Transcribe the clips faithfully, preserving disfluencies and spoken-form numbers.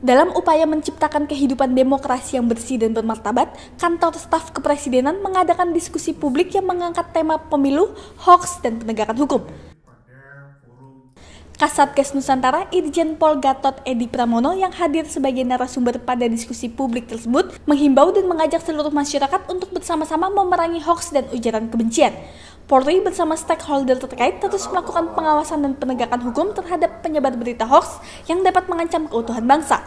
Dalam upaya menciptakan kehidupan demokrasi yang bersih dan bermartabat, Kantor Staf Kepresidenan mengadakan diskusi publik yang mengangkat tema pemilu, hoaks, dan penegakan hukum. Kasatgas Nusantara Irjen Pol Gatot Edi Pramono yang hadir sebagai narasumber pada diskusi publik tersebut menghimbau dan mengajak seluruh masyarakat untuk bersama-sama memerangi hoaks dan ujaran kebencian. Polri bersama stakeholder terkait terus melakukan pengawasan dan penegakan hukum terhadap penyebar berita hoaks yang dapat mengancam keutuhan bangsa.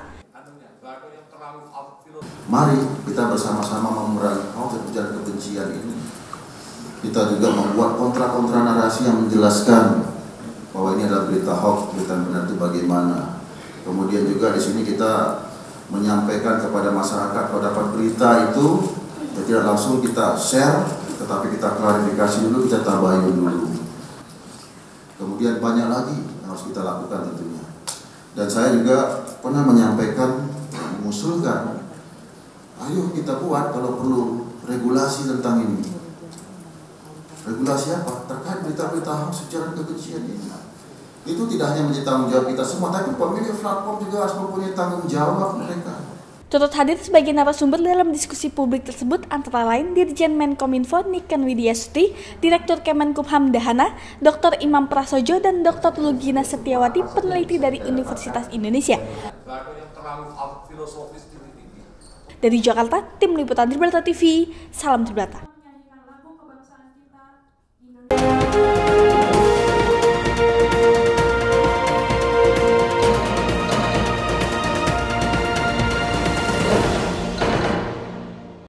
Mari kita bersama-sama memerangi hoaks dan ujaran kebencian ini. Kita juga membuat kontra-kontra narasi yang menjelaskan bahwa ini adalah berita hoaks, berita benar itu bagaimana. Kemudian juga di sini kita menyampaikan kepada masyarakat kalau dapat berita itu ya tidak langsung kita share, tetapi kita klarifikasi dulu, kita tabayun dulu. Kemudian banyak lagi yang harus kita lakukan tentunya. Dan saya juga pernah menyampaikan, mengusulkan, ayo kita buat kalau perlu regulasi tentang ini. Regulasi apa? Terkait berita-berita hoaks, ujaran kebencian ini. Itu tidak hanya menjadi tanggung jawab kita semua, tapi pemilik platform juga harus mempunyai tanggung jawab mereka. Turut hadir sebagai narasumber dalam diskusi publik tersebut antara lain Dirjen Menkominfo Niken Widiastuti, Direktur Kemenkumham Dahana, Doktor Imam Prasojo, dan Doktor Lugina Setiawati, peneliti dari Universitas Indonesia. Dari Jakarta, Tim Liputan Tribrata T V, salam Tribrata.